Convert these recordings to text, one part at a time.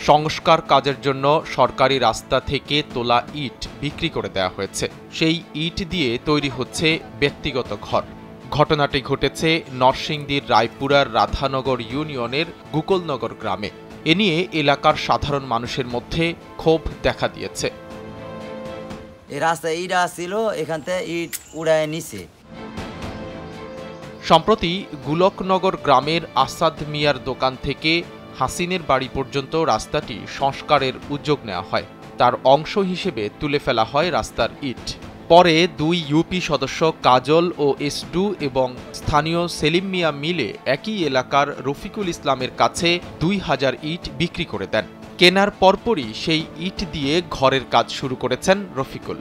সংস্কার কাজের জন্য সরকারি রাস্তা থেকে তোলা ইট বিক্রি করে দেওয়া হয়েছে। সেই ইট দিয়ে তৈরি হচ্ছে ব্যক্তিগত ঘর। ঘটনাটি ঘটেছে নরসিংদীর রায়পুরার রাধানগর ইউনিয়নের গুকলনগর গ্রামে। এ নিয়ে এলাকার সাধারণ মানুষের মধ্যে ক্ষোভ দেখা দিয়েছে। এই রাস্তায় ইট আসছিল, এখান থেকে ইট উড়ায় নিছে। সম্প্রতি গুলকনগর গ্রামের আসাদ মিয়ার দোকান থেকে হাসিনের বাড়ি পর্যন্ত রাস্তাটি সংস্কারের উদ্যোগ নেওয়া হয়। তার অংশ হিসেবে তুলে ফেলা হয় রাস্তার ইট। পরে 2 ইউপি সদস্য কাজল ও এসডু এবং স্থানীয় সেলিম মিয়া মিলে একই এলাকার রফিকুল ইসলামের কাছে 2000 ইট বিক্রি করে দেন। কেনার পরপরই সেই ইট দিয়ে ঘরের কাজ শুরু করেছেন রফিকুল।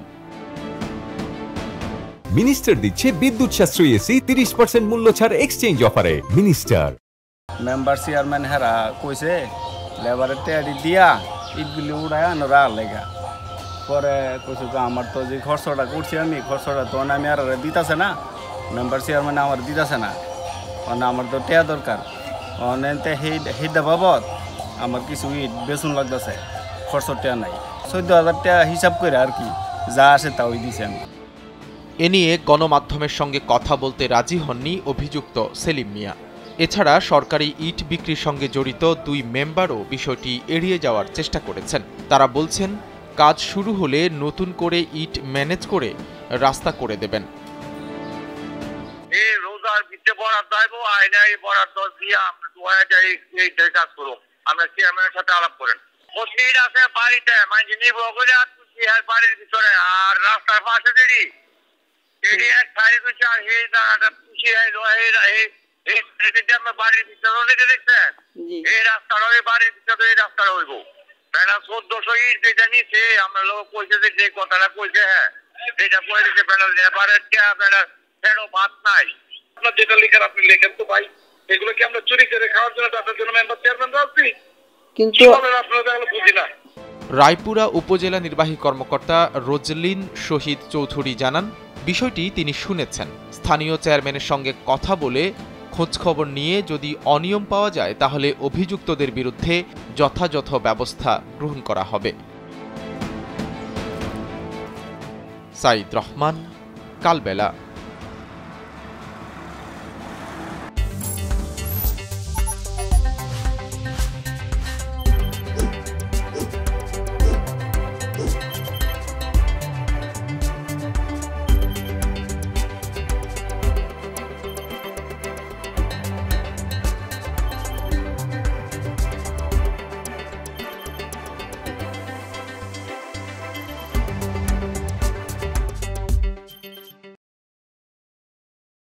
মিনিস্টার দিচ্ছে বিদ্যুৎ সাশ্রয়ী এসি 30% মূল্য ছাড় এক্সচেঞ্জ অফারে। মিনিস্টার মেম্বার চেয়ারম্যান হেরা কইছে লেবারের টেয়ারি দিয়া ইটগুলি উড়ায় আনরা লেগা। পরে কইছে তো আমার তো যে খরচটা করছি আমি খরচটা তো আমি আর দিতেছে না, মেম্বার চেয়ারম্যান আমার দিতেছে না, আমার তো টেয়া দরকার। অনেতে হেডা বাবদ আমার কিছু ইট বেসন লাগতেছে, খরচ টেয়া নাই। 14,000 টাকা হিসাব করে আর কি যা আসে তা ওই দিছি আমি। এ নিয়ে গণমাধ্যমের সঙ্গে কথা বলতে রাজি হননি অভিযুক্ত সেলিম মিয়া। এছাড়া সরকারি ইট বিক্রির সঙ্গে জড়িত 2 মেম্বারও বিষয়টি এড়িয়ে যাওয়ার চেষ্টা করেছেন। তারা বলছেন, কাজ শুরু হলে নতুন করে ইট ম্যানেজ করে রাস্তা করে দেবেন। আমরা চেয়ারম্যানের সাথে আলাপ করেন, আছে বাড়িতে মানে নিব করে বাড়ির ভিতরে আর রাস্তার পাশে দেরি বাড়ির ভিতরে দেখছেন এই রাস্তাটা বাড়ির ভিতরে এই রাস্তাটা হইব। 1400 ইট যেটা নিচ্ছে আমরা লোক কইছে যে কথাটা কইছে, হ্যাঁ যেটা কয়ে দিচ্ছে লেবারের ফেরো ভাত নাই। আপনার যেটা লেখার আপনি লেখেন তো ভাই, এগুলো কি আমরা চুরি করে খাওয়ার জন্য টাকার জন্য মেম্বার চেয়ারম্যান রাখছি? কিন্তু আপনারা বুঝি না। রায়পুরা উপজেলা নির্বাহী কর্মকর্তা রোজলিন শহীদ চৌধুরী জানান, বিষয়টি তিনি শুনেছেন। স্থানীয় চেয়ারম্যানের সঙ্গে কথা বলে খোঁজখবর নিয়ে যদি অনিয়ম পাওয়া যায় তাহলে অভিযুক্তদের বিরুদ্ধে যথাযথ ব্যবস্থা গ্রহণ করা হবে। সাইদ রহমান, কালবেলা।